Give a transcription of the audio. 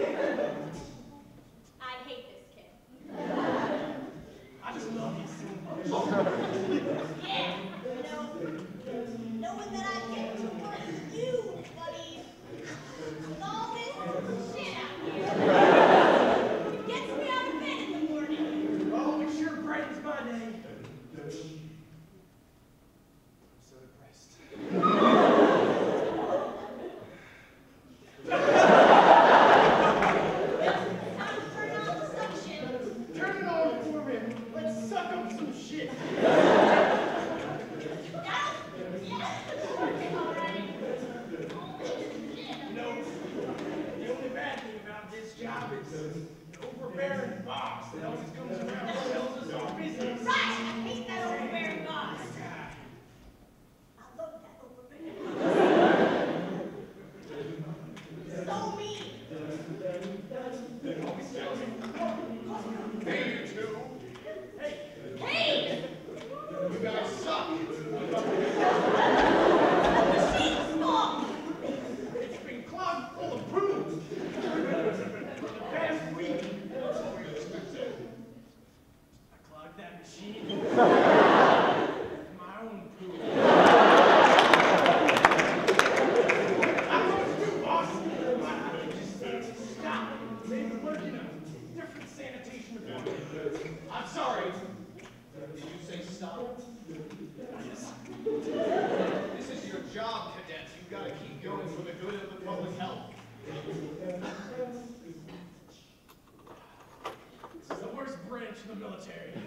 I hate this kid. I just love you so much. Yeah, knowing that I get to work with you, buddy, with all this shit out here, it gets me out of bed in the morning. Oh, it sure brightens my day. I'm so depressed. Time to turn on the suction. Turn it on for me. Let's suck up some shit. The only bad thing about this job is the overbearing boss that always comes around and tells us our business. Right, I hate that overbearing boss. I love that overbearing boss. So mean. Always tells me, hey, you two. Hey. Hey! You guys suck. The machine's full. It's been clogged full of poo for the past week. I clogged that machine with my own poo. I don't know what to do, boss. I just stop. Maybe work in a different sanitation department. I'm sorry. Did you say stop? Yes. This is your job, cadets. You've got to keep going for the good of the public health. This is the worst branch of the military.